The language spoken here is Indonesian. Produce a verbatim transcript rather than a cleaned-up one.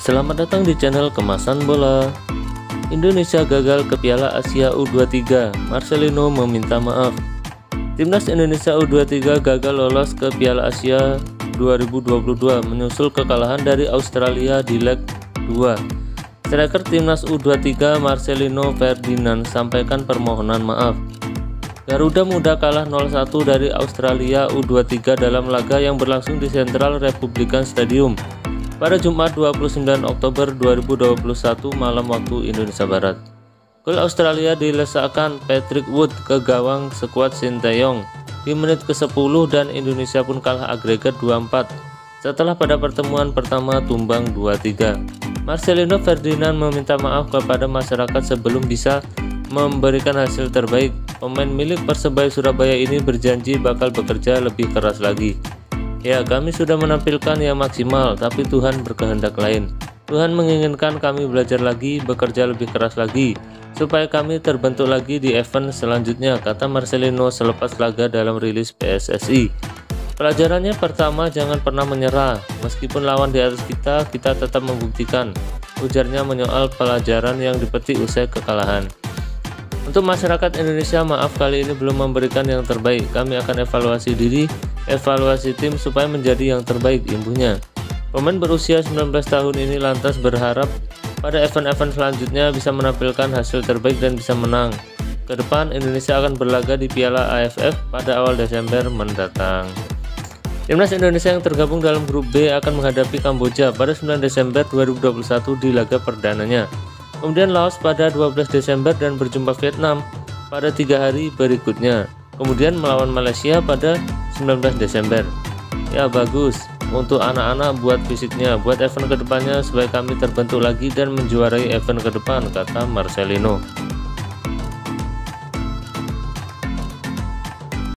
Selamat datang di channel Kemasan Bola. Indonesia gagal ke Piala Asia U dua puluh tiga, Marcelino meminta maaf. Timnas Indonesia U dua puluh tiga gagal lolos ke Piala Asia dua ribu dua puluh dua menyusul kekalahan dari Australia di leg dua. Striker Timnas U dua puluh tiga Marcelino Ferdinand sampaikan permohonan maaf. Garuda Muda kalah nol satu dari Australia U dua puluh tiga dalam laga yang berlangsung di Central Republican Stadium pada Jumat dua puluh sembilan Oktober dua ribu dua puluh satu malam waktu Indonesia Barat. Gol Australia dilesakkan Patrick Wood ke gawang skuad Sinteyong di menit ke sepuluh dan Indonesia pun kalah agregat dua empat setelah pada pertemuan pertama tumbang dua tiga. Marcelino Ferdinand meminta maaf kepada masyarakat sebelum bisa memberikan hasil terbaik. Pemain milik Persebaya Surabaya ini berjanji bakal bekerja lebih keras lagi. Ya, kami sudah menampilkan yang maksimal, tapi Tuhan berkehendak lain. Tuhan menginginkan kami belajar lagi, bekerja lebih keras lagi, supaya kami terbentuk lagi di event selanjutnya, kata Marcelino selepas laga dalam rilis P S S I. Pelajarannya pertama, jangan pernah menyerah. Meskipun lawan di atas kita, kita tetap membuktikan, ujarnya menyoal pelajaran yang dipetik usai kekalahan. Untuk masyarakat Indonesia, maaf kali ini belum memberikan yang terbaik. Kami akan evaluasi diri, evaluasi tim supaya menjadi yang terbaik, imbuhnya. Pemain berusia sembilan belas tahun ini lantas berharap pada event-event selanjutnya bisa menampilkan hasil terbaik dan bisa menang. Ke depan Indonesia akan berlaga di Piala A F F pada awal Desember mendatang. Timnas Indonesia yang tergabung dalam grup B akan menghadapi Kamboja pada sembilan Desember dua ribu dua puluh satu di laga perdananya. Kemudian Laos pada dua belas Desember dan berjumpa Vietnam pada tiga hari berikutnya. Kemudian melawan Malaysia pada sembilan belas Desember. Ya, bagus untuk anak-anak buat fisiknya, buat event kedepannya supaya kami terbentuk lagi dan menjuarai event ke depan, kata Marcelino.